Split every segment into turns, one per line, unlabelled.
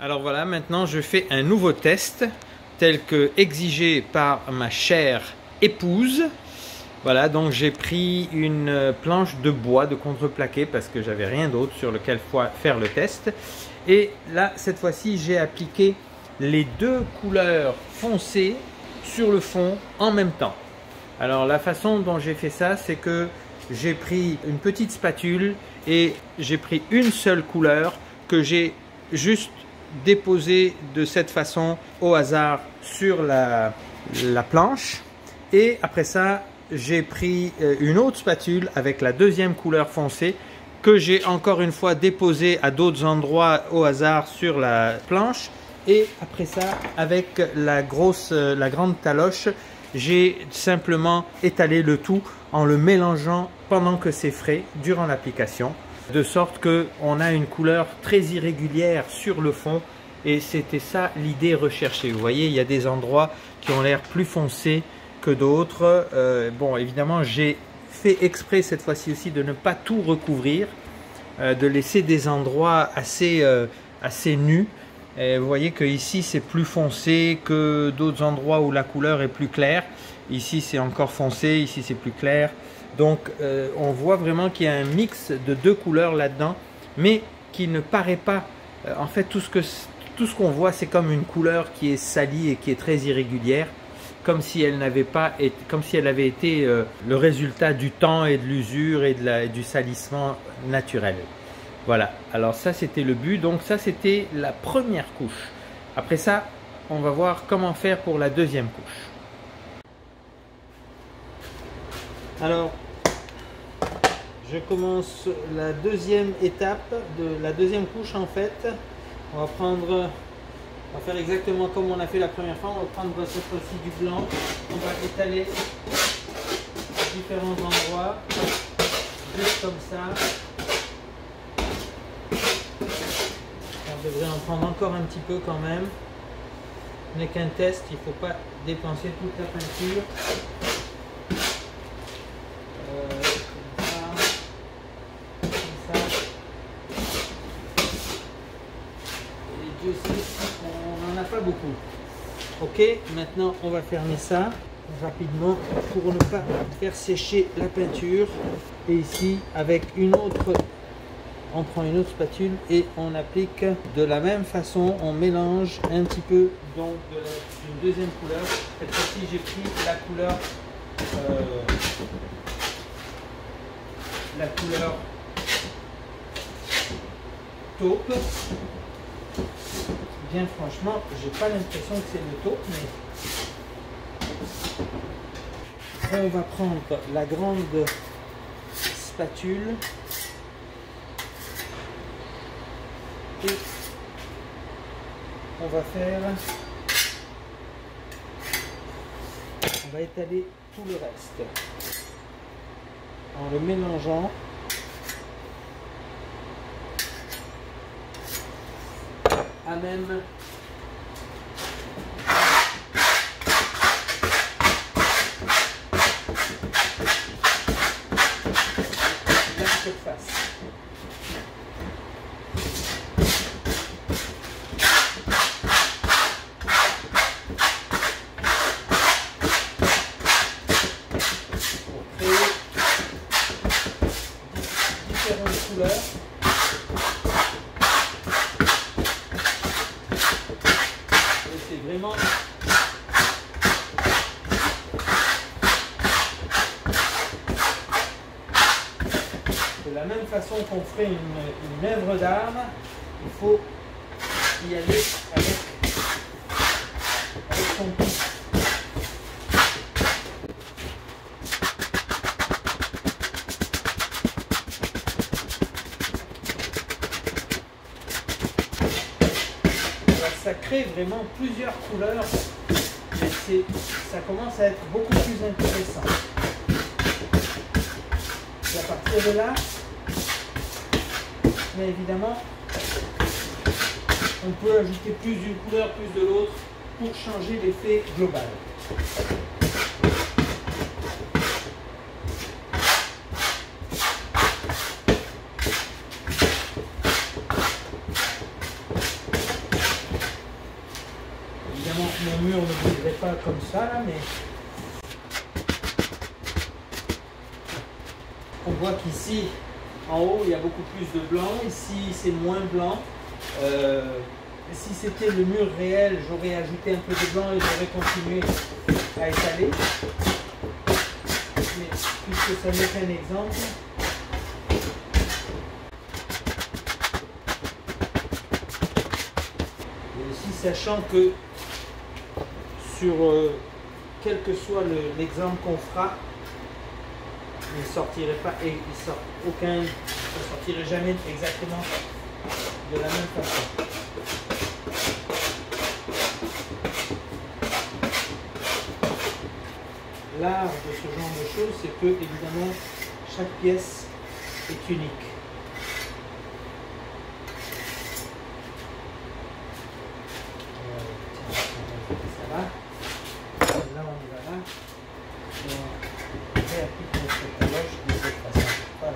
Alors voilà, maintenant je fais un nouveau test tel que exigé par ma chère épouse. Voilà, donc j'ai pris une planche de bois de contreplaqué parce que j'avais rien d'autre sur lequel faire le test. Et là, cette fois-ci, j'ai appliqué les deux couleurs foncées sur le fond en même temps. Alors la façon dont j'ai fait ça, c'est que j'ai pris une petite spatule et j'ai pris une seule couleur que j'ai juste déposée de cette façon au hasard sur la planche. Et après ça, j'ai pris une autre spatule avec la deuxième couleur foncée que j'ai encore une fois déposée à d'autres endroits au hasard sur la planche. Et après ça, avec la grande taloche, j'ai simplement étalé le tout en le mélangeant pendant que c'est frais durant l'application, de sorte qu'on a une couleur très irrégulière sur le fond. Et c'était ça l'idée recherchée. Vous voyez, il y a des endroits qui ont l'air plus foncés que d'autres. Bon, évidemment, j'ai fait exprès cette fois-ci aussi de ne pas tout recouvrir, de laisser des endroits assez nus. Et vous voyez que ici c'est plus foncé que d'autres endroits où la couleur est plus claire. Ici c'est encore foncé, ici c'est plus clair. Donc on voit vraiment qu'il y a un mix de deux couleurs là-dedans, mais qui ne paraît pas. En fait, tout ce qu'on voit, c'est comme une couleur qui est salie et qui est très irrégulière, comme si elle avait été le résultat du temps et de l'usure et du salissement naturel. Voilà, alors ça c'était le but, donc ça c'était la première couche. Après ça, on va voir comment faire pour la deuxième couche. Alors, je commence la deuxième étape de la deuxième couche en fait. On va faire exactement comme on a fait la première fois. On va prendre cette fois-ci du blanc. On va étaler à différents endroits, juste comme ça. On devrait en prendre encore un petit peu quand même. Ce n'est qu'un test, il ne faut pas dépenser toute la peinture. Comme ça. Et Dieu sait qu'on n'en a pas beaucoup. Ok, maintenant on va fermer ça rapidement pour ne pas faire sécher la peinture. Et ici, avec une autre... On prend une autre spatule et on applique de la même façon, on mélange un petit peu donc d'une deuxième couleur. Cette fois-ci j'ai pris la couleur taupe. Bien franchement, j'ai pas l'impression que c'est le taupe, mais on va prendre la grande spatule. Et on va étaler tout le reste en le mélangeant à même la surface. Vraiment de la même façon qu'on ferait une œuvre d'art, il faut y aller avec son pied. Ça crée vraiment plusieurs couleurs, mais ça commence à être beaucoup plus intéressant. Et à partir de là, mais évidemment, on peut ajouter plus d'une couleur, plus de l'autre, pour changer l'effet global. mur ne bougerait pas comme ça, là, mais on voit qu'ici, en haut, il y a beaucoup plus de blanc. Ici, c'est moins blanc. Si c'était le mur réel, j'aurais ajouté un peu de blanc et j'aurais continué à étaler. Mais puisque ça n'est qu'un exemple, et aussi sachant que sur quel que soit l'exemple qu'on fera, il ne sortirait pas, et aucun ne sortirait jamais exactement de la même façon. L'art de ce genre de choses, c'est que évidemment chaque pièce est unique. Ça va. Là on y va là. Et on réapplique notre coloche de cette façon. Voilà.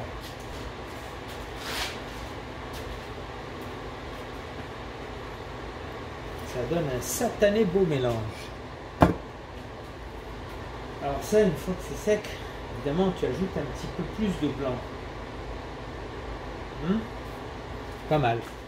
Ça donne un satané beau mélange. Alors ça, une fois que c'est sec, évidemment tu ajoutes un petit peu plus de blanc. Pas mal.